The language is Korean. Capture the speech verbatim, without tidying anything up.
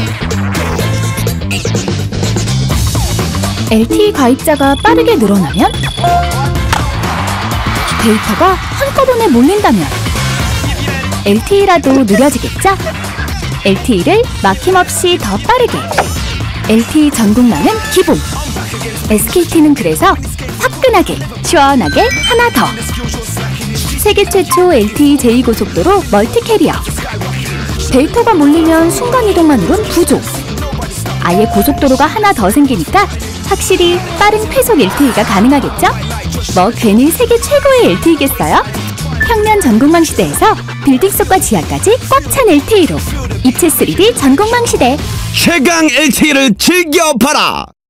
엘티이 가입자가 빠르게 늘어나면, 데이터가 한꺼번에 몰린다면 엘티이라도 느려지겠죠? 엘티이를 막힘없이 더 빠르게. 엘티이 전국망은 기본. 에스케이티는 그래서 화끈하게, 시원하게 하나 더. 세계 최초 엘티이 제이 고속도로 멀티캐리어. 데이터가 몰리면 순간이동만으론 부족. 아예 고속도로가 하나 더 생기니까 확실히 빠른 쾌속 엘티이가 가능하겠죠? 뭐 괜히 세계 최고의 엘티이겠어요? 평면 전국망 시대에서 빌딩 속과 지하까지 꽉 찬 엘티이로 입체 쓰리디 전국망 시대. 최강 엘티이를 즐겨봐라.